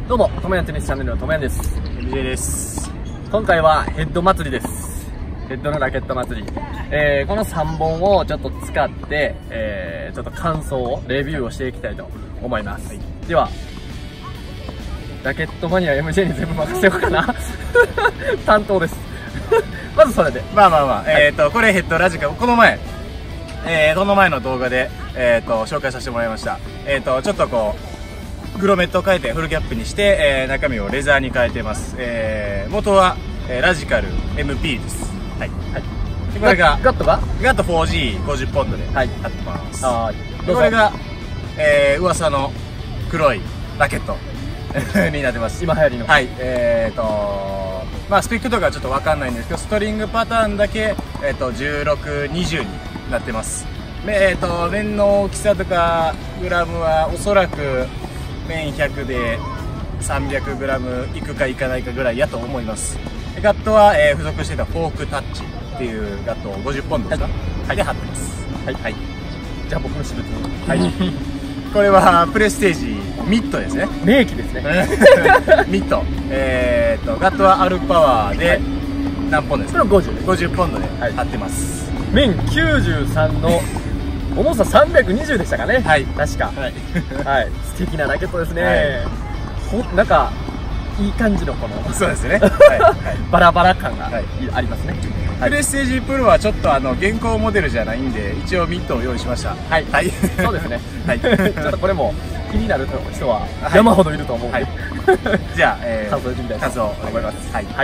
どうも、ともやんテニスチャンネルのともやんです。 MJ です。 今回はヘッド祭りです。ヘッドのラケット祭り。この3本をちょっと使って、ちょっと感想を、レビューをしていきたいと思います。はい、では、ラケットマニア MJ に全部任せようかな。担当です。まずそれで。 まあ、これヘッドラジカル、この前の動画で、紹介させてもらいました。ちょっとこう、グロメットを変えてフルキャップにして、中身をレザーに変えてます。元は、ラジカル MP です。はい。はい、これが、 ガット 4G50 ポンドで貼ってます。 はい。 これが、噂の黒いラケットになってます。 今流行りの。 はい。まあ、スペックとかちょっとわかんないんですけど、ストリングパターンだけ、16、20になってます。面の大きさとか、グラムはおそらく、面100で 300g いくかいかないかぐらいやと思います。ガットは、付属していたフォークタッチっていうガットを50ポンドですか、はい、で貼ってます。はい、はい、 じゃあ僕の私物。 はいこれはプレステージミットですね。 名機ですね。 ミット。ガットはアルパワーで何ポンドですか。 これ50です。 50ポンドで貼ってます。 面93の重さ320でしたかね。はい、確か。はい、はい、素敵なラケットですね。なんかいい感じのこの。そうですね。バラバラ感がありますね。 プレステージプロはちょっと現行モデルじゃないんで、一応ミットを用意しました。はい、はい、そうですね。 はい、ちょっとこれも気になる人は山ほどいると思うので、 じゃあ感想してみたいと思います。はい、はい。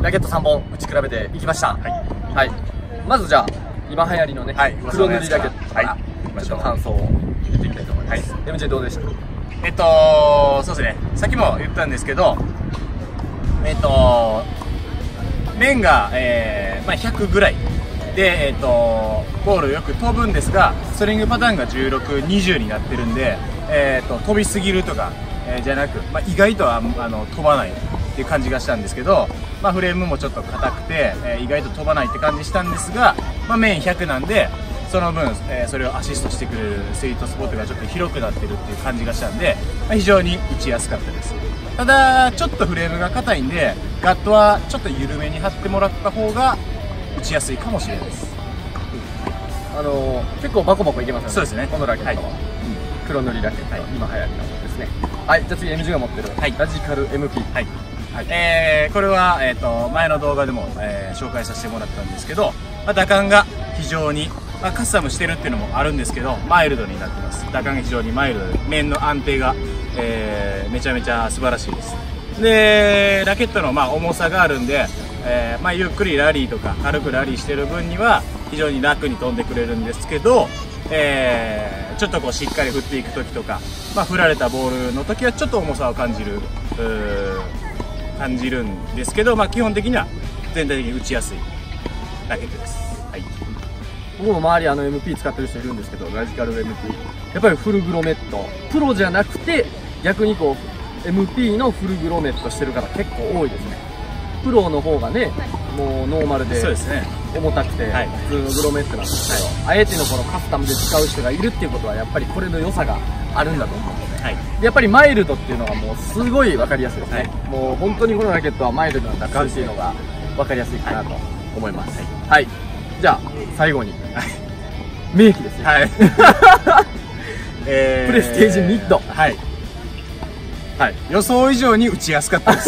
ラケット3本打ち比べていきました。はい。まずじゃあ、今流行りのね、黒塗りラケットから、ちょっと感想を言っていきたいと思います。MJ どうでした？ そうですね。さっきも言ったんですけど、面が、100ぐらいで、ボールよく飛ぶんですが、ストリングパターンが16、20になってるんで、飛びすぎるとか、じゃなく、意外と飛ばないっていう感じがしたんですけど、フレームもちょっと硬くて、意外と飛ばないって感じしたんですが、面100なんで、その分、それをアシストしてくれるスイートスポットがちょっと広くなってるっていう感じがしたんで、非常に打ちやすかったです。ただちょっとフレームが硬いんで、ガットはちょっと緩めに張ってもらった方が打ちやすいかもしれないです。 結構バコバコいけますよね。 そうですね、 このラケットは、黒塗りラケット、今流行りのですね。はい、じゃあ次 MG が持ってる、ラジカル MP。 これは、前の動画でも、紹介させてもらったんですけど、打感が非常に、カスタムしてるっていうのもあるんですけど、マイルドになってます。打感が非常にマイルドで、面の安定が、めちゃめちゃ素晴らしいです。で、ラケットの重さがあるんで、ゆっくりラリーとか軽くラリーしてる分には非常に楽に飛んでくれるんですけど、ちょっとこうしっかり振っていく時とか、振られたボールの時はちょっと重さを感じるんですけど、基本的には全体的に打ちやすいラケットです。 僕も周りMP 使ってる人いるんですけど、ラジカル MP やっぱりフルグロメット、プロじゃなくて逆にこう MP のフルグロメットしてる方結構多いですね。プロの方がね、もうノーマルで重たくて普通のグロメットなんですけど、あえてのこのカスタムで使う人がいるっていうことはやっぱりこれの良さがあるんだと思うので、やっぱりマイルドっていうのがもうすごい分かりやすいですね。もう本当にこのラケットはマイルドなんだっていうのが分かりやすいかなと思います。はい、じゃあ最後に名機ですね。プレステージミッド、 予想以上に打ちやすかったです。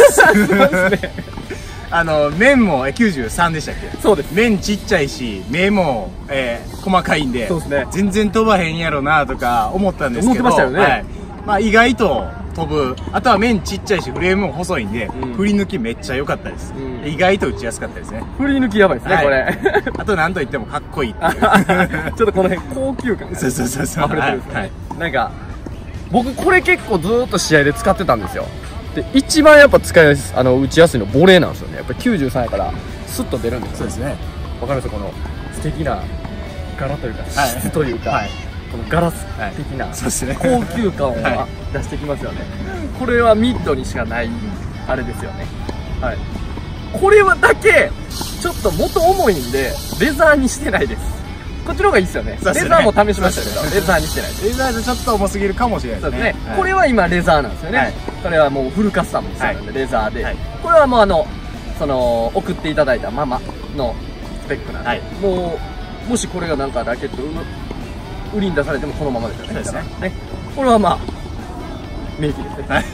面も93でしたっけ？ そうです。 面ちっちゃいし、目も、細かいんで、全然飛ばへんやろなとか思ったんですけど、 思ってましたよね。 意外と飛ぶ。あとは面ちっちゃいし、フレームも細いんで、振り抜きめっちゃ良かったです。意外と打ちやすかったですね。 振り抜きやばいですね、これ。 あと何と言ってもかっこいいっていう。ちょっとこの辺高級感が溢れてるんですね。なんか、僕これ結構ずーっと試合で使ってたんですよ。で、一番やっぱ使いやすい、打ちやすいのボレーなんですよね。やっぱり93やからスッと出るんですよ。 そうですね。 わかります？この素敵な柄というか質というか、このガラス的な高級感を出してきますよね。これはミッドにしかないあれですよね。これはだけちょっと元重いんでレザーにしてないです。こっちの方がいいですよね。レザーも試しましたけど、レザーにしてないです。 レザーでちょっと重すぎるかもしれないですね。 これは今レザーなんですよね。これはもうフルカスタムにしてるんでレザーで、これはもうその送っていただいたままのスペックなんで、もしこれがなんかラケット売りに出されてもこのままですよね。そうですね。これは名機ですね。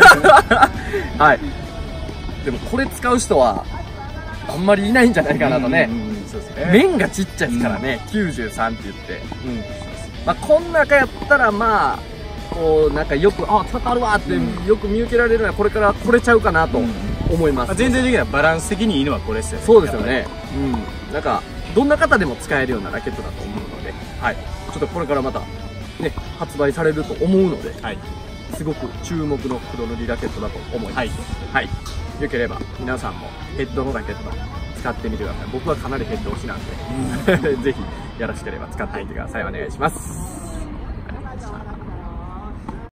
でもこれ使う人はあんまりいないんじゃないかなとね。面がちっちゃいですからね、93って言って、こん中やったらこうなんかよく当たるわってよく見受けられるのはこれからこれちゃうかなと思います。 全体的にはバランス的にいいのはこれですよね。 そうですよね。なんかどんな方でも使えるようなラケットだと思うので、ちょっとこれからまたね発売されると思うので、すごく注目の黒塗りラケットだと思います。よければ皆さんもヘッドのラケット使ってみてください。僕はかなりヘッド推しなんで、ぜひよろしければ使ってみてください。お願いします。